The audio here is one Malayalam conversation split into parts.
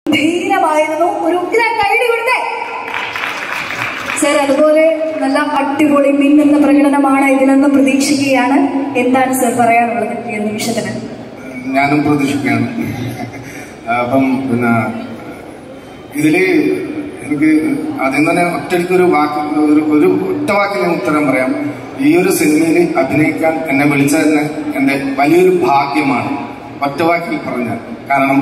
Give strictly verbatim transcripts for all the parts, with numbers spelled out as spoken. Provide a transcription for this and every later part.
ധീരമായിരുന്നു. ഒരു കൈഡി കൊടുത്തേ സർ. അതുപോലെ നല്ല അടിപൊളി മിന്നുന്ന പ്രകടനമാണ് ഇതിലെന്ന് പ്രതീക്ഷിക്കുകയാണ്. എന്താണ് സർ പറയാനുള്ളത് ഈ നിമിഷത്തിന്? ഞാനും പ്രതീക്ഷിക്കുകയാണ്. അപ്പം പിന്നെ ഇതില് എനിക്ക് ആദ്യം തന്നെ ഒറ്റയ്ക്കൊരു വാക്ക് ഒരു ഒരു ഒറ്റ വാക്കിൽ ഞാൻ ഉത്തരം പറയാം. ഈ ഒരു സിനിമയിൽ അഭിനയിക്കാൻ എന്നെ വിളിച്ചത് തന്നെ എന്റെ വലിയൊരു ഭാഗ്യമാണ്, ഒറ്റ വാക്കിൽ പറഞ്ഞാൽ. കാരണം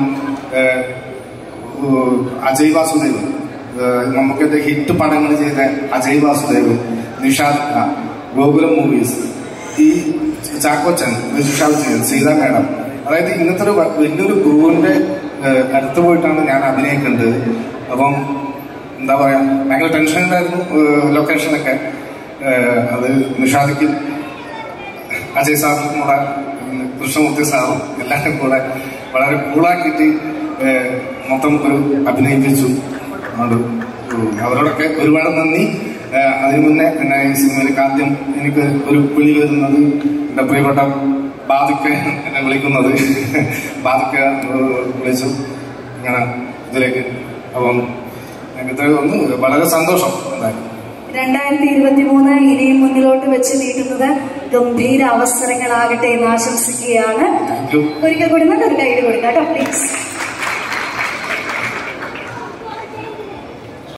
അജയ് വാസുദേവ്, നമുക്കെന്റെ ഹിറ്റ് പടങ്ങൾ ചെയ്ത അജയ് വാസുദേവ്, നിഷാദ്, ഗോകുലം മൂവീസ്, ഈ ചാക്കോച്ചൻ, വിശാൽ, സീത മേഡം, അതായത് ഇന്നത്തെ ഒരു വലിയൊരു ഗ്രൂവിന്റെ അടുത്ത് പോയിട്ടാണ് ഞാൻ അഭിനയിക്കേണ്ടത്. അപ്പം എന്താ പറയാ, ഭയങ്കര ടെൻഷൻ ഉണ്ടായിരുന്നു ലൊക്കേഷനൊക്കെ. അത് നിഷാദിക്കും അജയ് സാറും കൂടെ കൃഷ്ണമൂർത്തി സാറും എല്ലാവരും കൂടെ വളരെ കൂളാക്കിയിട്ട് മൊത്തം ഒരു അഭിനയിപ്പിച്ചു. അതുകൊണ്ട് അവരോടൊക്കെ ഒരുപാട് നന്ദി. അതിനു മുന്നേ എന്നെ ഈ സിനിമയിലേക്ക് ആദ്യം എനിക്ക് ഒരു വിളി വരുന്നത് എന്റെ പ്രിയപ്പെട്ട ബാധിക്ക എന്നെ വിളിക്കുന്നത് ബാധിക്ക വിളിച്ചു ഇങ്ങനെ ഇതിലേക്ക്. അപ്പം എനിക്ക് ഒന്ന് വളരെ സന്തോഷം. എന്തായാലും രണ്ടായിരത്തി ഇരുപത്തി മൂന്ന് ഇനിയും മുന്നിലോട്ട് വെച്ച് നീട്ടുന്നത് ഗംഭീര അവസരങ്ങളാകട്ടെ എന്ന് ആശംസിക്കുകയാണ്. ഒരിക്കൽ കൂടി നല്ലൊരു കൈയ്യടി കൊടുക്കാം കേട്ടോ പ്ലീസ്.